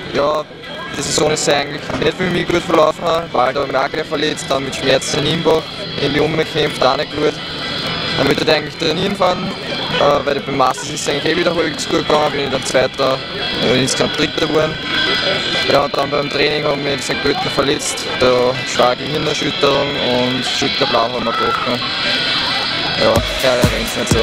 ja, die Saison ist eigentlich nicht für mich gut verlaufen, weil da habe ich mich auch gleich verletzt, dann mit Schmerzen in Imbach, irgendwie umgekämpft, auch nicht gut. Dann wollte ich eigentlich trainieren fahren, weil beim Masters ist es eigentlich wieder halbwegs gut gegangen, bin ich dann Zweiter, insgesamt Dritter geworden. Ja, und dann beim Training haben wir in St. Pölten verletzt, da starke Hirnerschütterung und Schulterblau haben wir gebrochen. Ja, rennt es nicht so.